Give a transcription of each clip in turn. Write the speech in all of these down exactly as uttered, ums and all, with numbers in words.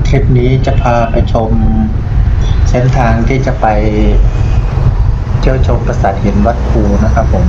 ทริปนี้จะพาไปชมเส้นทางที่จะไปเที่ยวชมปราสาทหินวัดภูนะครับผม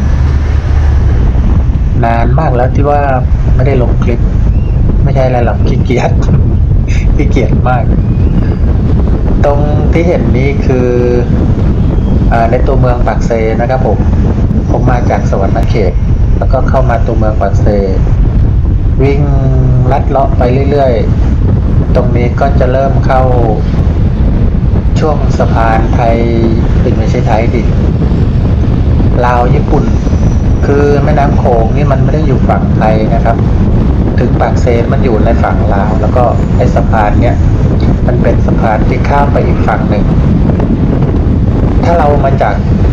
นานมากแล้วที่ว่าไม่ได้ลงคลิปไม่ใช่อะไรหรอกขี้เกียจ ขี้เกียจมากตรงที่เห็นนี้คืออในตัวเมืองปากเซนะครับผมผมมาจากสวรรณเขตแล้วก็เข้ามาตัวเมืองปากเซวิ่งลัดเลาะไปเรื่อยๆตรงนี้ก็จะเริ่มเข้าช่วงสะพานไทยเป็นไม่ใช่ไทยดิลาวญี่ปุ่นคือแม่น้ำโขงนี่มันไม่ได้อยู่ฝั่งไทยนะครับถึงปากเซมันอยู่ในฝั่งลาวแล้วก็ไอ้สะพานเนี้ยมันเป็นสะพานที่ข้ามไปอีกฝั่งหนึ่งถ้าเรามาจาก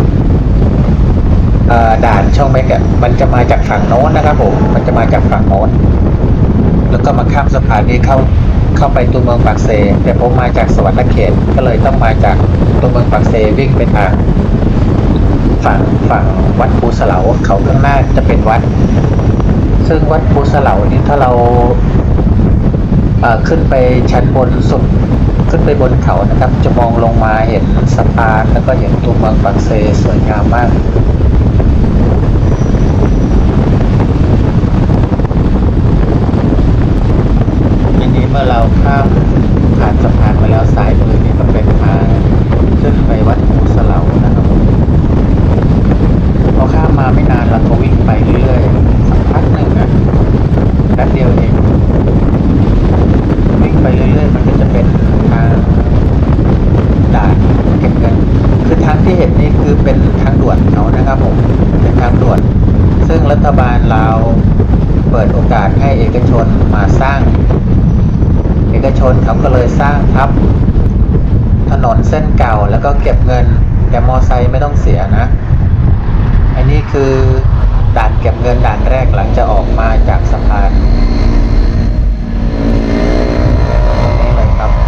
ด่านช่องเม็กอ่ะมันจะมาจากฝั่งโน้นนะครับผมมันจะมาจากฝั่งโน้นแล้วก็มาข้ามสะพานนี้เข้าเข้าไปตัวเมืองปากเซแต่ผมมาจากสวรรณเขตก็เลยต้องมาจากตัวเมืองปากเซวิ่งไปทางฝั่งฝั่งวัดภูเสลาเขาข้างหน้าจะเป็นวัดซึ่งวัดภูเสลานี้ถ้าเราขึ้นไปชั้นบนสุดขึ้นไปบนเขานะครับจะมองลงมาเห็นสะพานแล้วก็เห็นตัวเมืองปากเซสวยงามมากทีนี้เมื่อเราข้ามผ่านสะพานมาแล้วซ้ายมือนี่ก็เป็นทางขึ้นไปวัดภูเสลานะครับพอข้ามมาไม่นานเราก็วิ่งไปเรื่อยๆสักพักหนึ่งนะแป๊บเดียวเองวิ่งไปเรื่อยๆมันก็จะเป็นทางด่านเก็บเงินคือทางที่เห็นนี่คือเป็นทางด่วนเขานะครับผมเป็นทางด่วนซึ่งรัฐบาลลาวเปิดโอกาสให้เอกชนมาสร้างเอกชนเขาก็เลยสร้างทับถนนเส้นเก่าแล้วก็เก็บเงินแต่มอไซค์ไม่ต้องเสียนะอันนี้คือด่านเก็บเงินด่านแรกหลังจะออกมาจากสะพานตรงนี้เลยครับ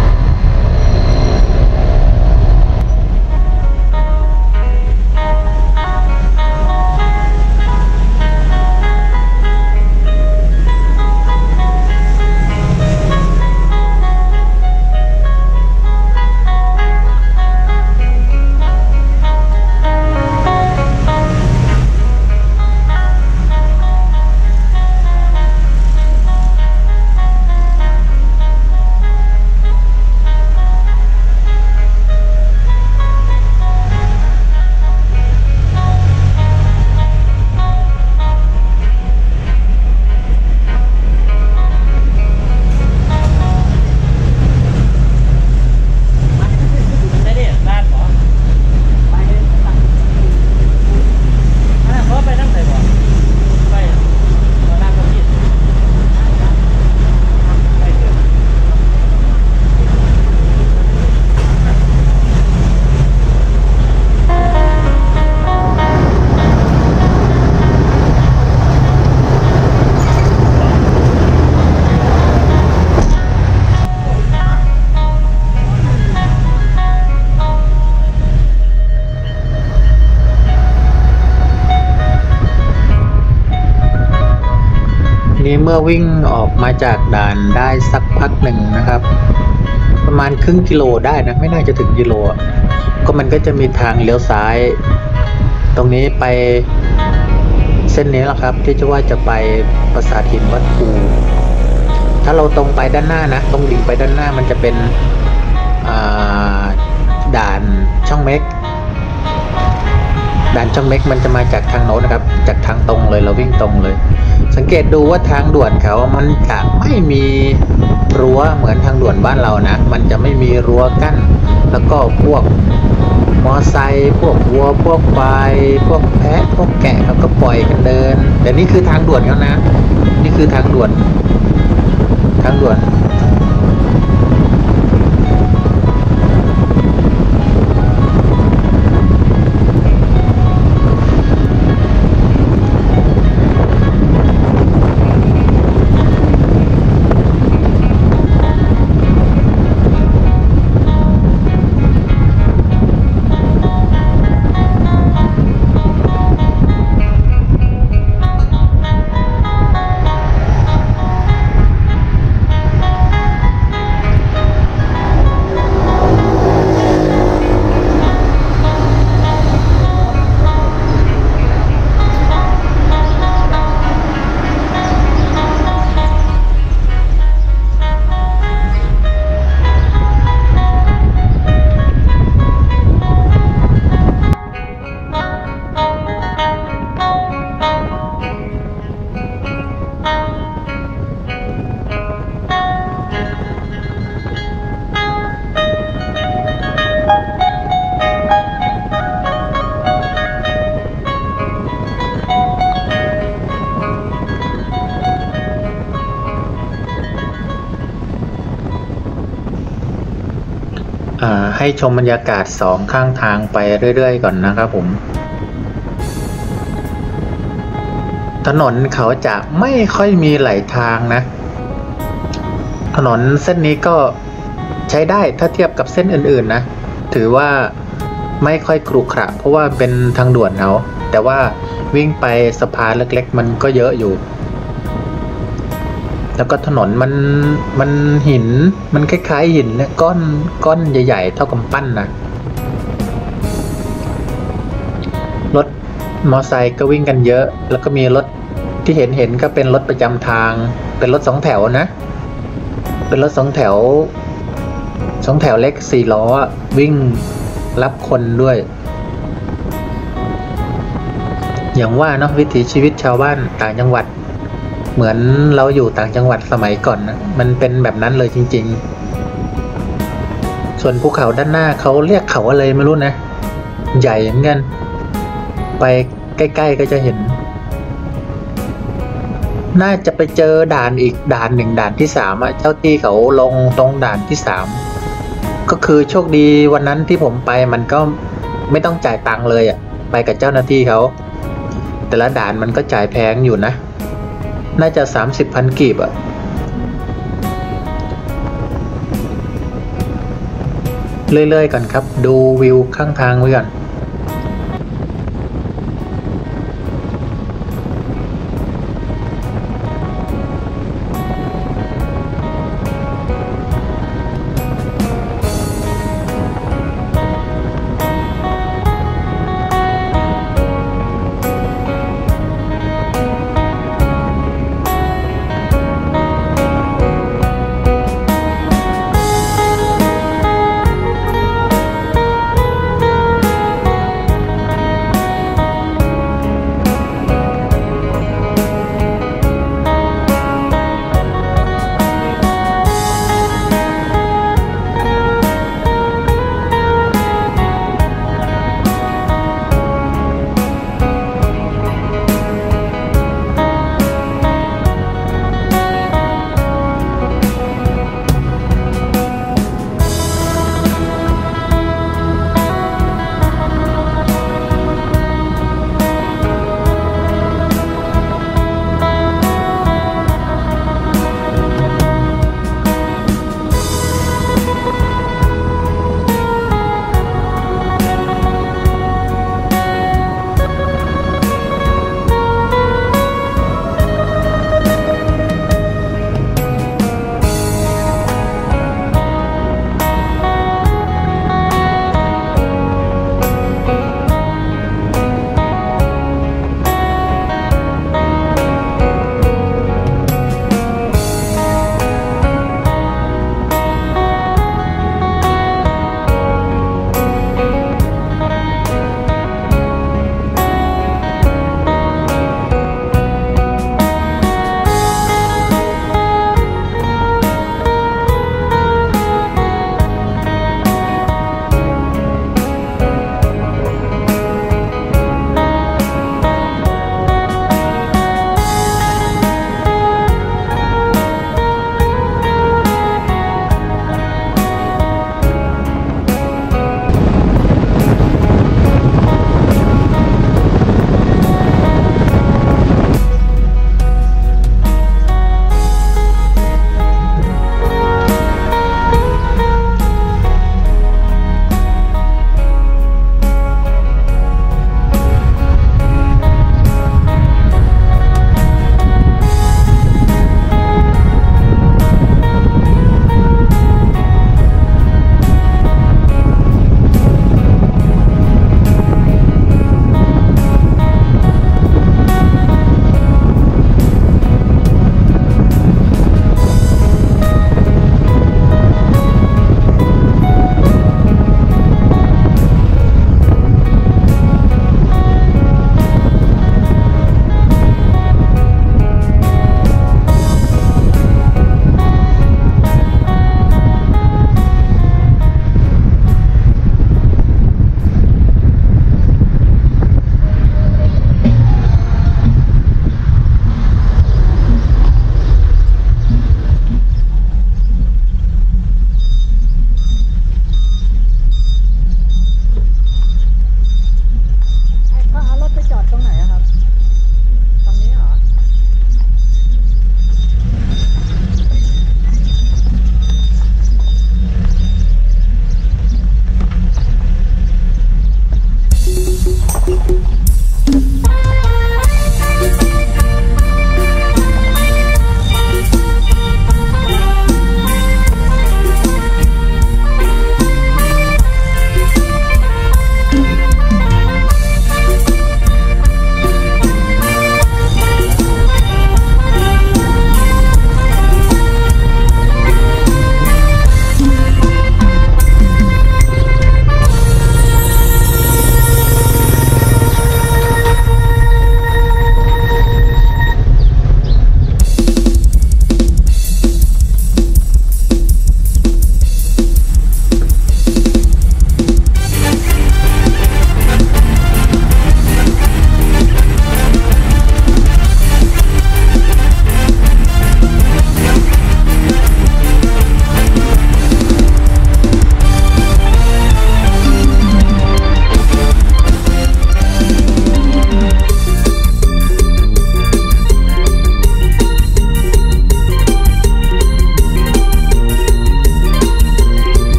เมื่อวิ่งออกมาจากด่านได้สักพักหนึ่งนะครับประมาณครึ่งกิโลได้นะไม่น่าจะถึงกิโลก็มันก็จะมีทางเลี้ยวซ้ายตรงนี้ไปเส้นนี้แหละครับที่จะว่าจะไปปราสาทหินวัดภูถ้าเราตรงไปด้านหน้านะตรงดิ่งไปด้านหน้ามันจะเป็นด่านช่องเม็กด่านช่องเม็กมันจะมาจากทางโน้นนะครับจากทางตรงเลยเราวิ่งตรงเลยสังเกตดูว่าทางด่วนเขามันจะไม่มีรั้วเหมือนทางด่วนบ้านเรานะมันจะไม่มีรั้วกั้นแล้วก็พวกมอไซค์พวกวัวพวกควายพวกแพะพวกแกะเขาก็ปล่อยกันเดินแต่นี่คือทางด่วนเขานะนี่คือทางด่วนทางด่วน ทให้ชมบรรยากาศสองข้างทางไปเรื่อยๆก่อนนะครับผมถนนเขาจะไม่ค่อยมีไหลทางนะถนนเส้นนี้ก็ใช้ได้ถ้าเทียบกับเส้นอื่นๆนะถือว่าไม่ค่อยขรุขระเพราะว่าเป็นทางด่วนเขาแต่ว่าวิ่งไปสะพานเล็กๆมันก็เยอะอยู่แล้วก็ถนนมันมันหินมันคล้ายๆหินเนี่ยก้อนก้อนใหญ่ๆเท่ากำปั้นนะรถมอไซค์ก็วิ่งกันเยอะแล้วก็มีรถที่เห็นเห็นก็เป็นรถประจำทางเป็นรถสองแถวนะเป็นรถสองแถวสองแถวเล็กสี่ล้อวิ่งรับคนด้วยอย่างว่าเนาะวิถีชีวิตชาวบ้านต่างจังหวัดเหมือนเราอยู่ต่างจังหวัดสมัยก่อนนะมันเป็นแบบนั้นเลยจริงๆส่วนภูเขาด้านหน้าเขาเรียกเขาอะไรไม่รู้นะใหญ่เหมือนกันไปใกล้ๆก็จะเห็นน่าจะไปเจอด่านอีกด่านหนึ่งด่านที่สามอ่ะเจ้าที่เขาลงตรงด่านที่สามก็คือโชคดีวันนั้นที่ผมไปมันก็ไม่ต้องจ่ายตังค์เลยอ่ะไปกับเจ้าหน้าที่เขาแต่ละด่านมันก็จ่ายแพงอยู่นะน่าจะสามสิบพันกีบอ่ะเรื่อยๆก่อนครับดูวิวข้างทางไว้ก่อน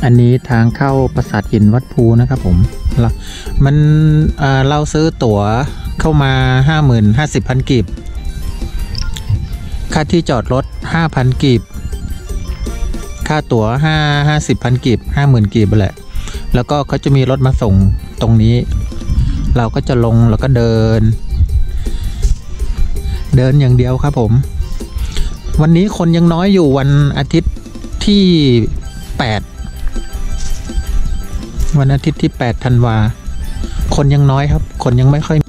อันนี้ทางเข้าปราสาทหินวัดภูนะครับผมเรามันเอ่อเราซื้อตั๋วเข้ามาห้าหมื่นห้าสิบพันกีบค่าที่จอดรถห้าพันกีบค่าตั๋วห้าห้าสิบพันกีบห้าหมื่นกีบไปแหละแล้วก็เขาจะมีรถมาส่งตรงนี้เราก็จะลงแล้วก็เดินเดินอย่างเดียวครับผมวันนี้คนยังน้อยอยู่วันอาทิตย์ที่แปดวันอาทิตย์ที่แปดธันวาคนยังน้อยครับคนยังไม่ค่อย